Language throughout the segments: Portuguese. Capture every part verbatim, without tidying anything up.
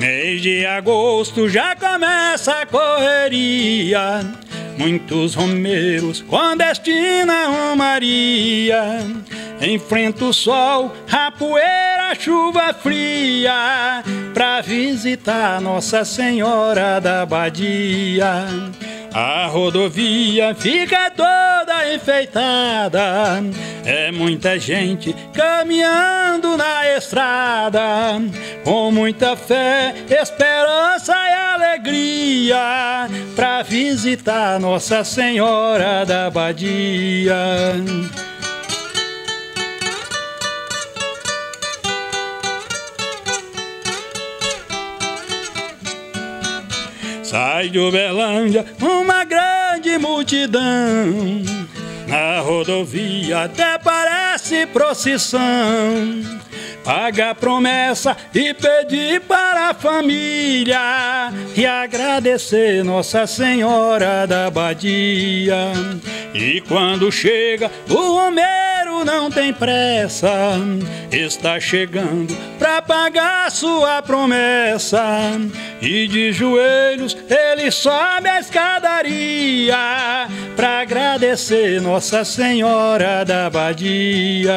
Mês de agosto já começa a correria, muitos romeiros com destino a Romaria. Enfrenta o sol, a poeira, a chuva fria, pra visitar Nossa Senhora da Badia. A rodovia fica toda enfeitada, é muita gente caminhando na estrada, com muita fé, esperança e alegria, pra visitar Nossa Senhora da Badia. Sai de Uberlândia uma grande multidão, na rodovia até parece procissão. Paga a promessa e pedir para a família e agradecer Nossa Senhora da Badia. E quando chega, o romeiro não tem pressa, está chegando pra pagar sua promessa. E de joelhos ele sobe a escadaria pra agradecer Nossa Senhora da Badia.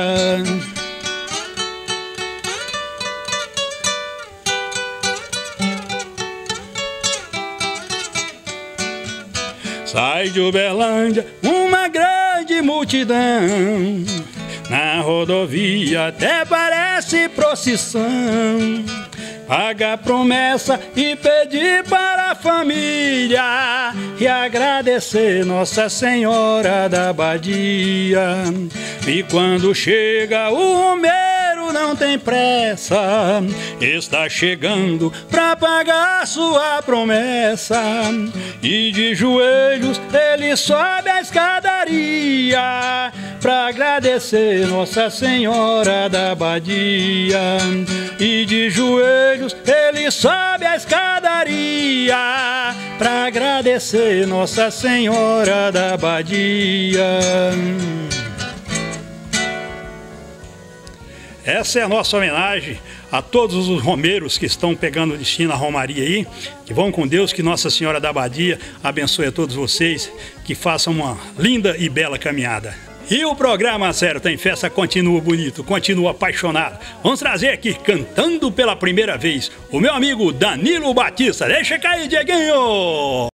Sai de Uberlândia uma grande multidão, na rodovia até parece procissão. Paga a promessa e pedir para a família e agradecer Nossa Senhora da Badia. E quando chega, o romeiro não tem pressa, está chegando pra pagar sua promessa. E de joelhos ele sobe a escadaria pra agradecer Nossa Senhora da Badia. E de joelhos ele sobe a escadaria pra agradecer Nossa Senhora da Badia. Essa é a nossa homenagem a todos os romeiros que estão pegando o destino à Romaria aí. Que vão com Deus, que Nossa Senhora da Badia abençoe a todos vocês, que façam uma linda e bela caminhada. E o programa Zero Tem Festa continua bonito, continua apaixonado. Vamos trazer aqui, cantando pela primeira vez, o meu amigo Danilo Batista. Deixa cair, Dieguinho!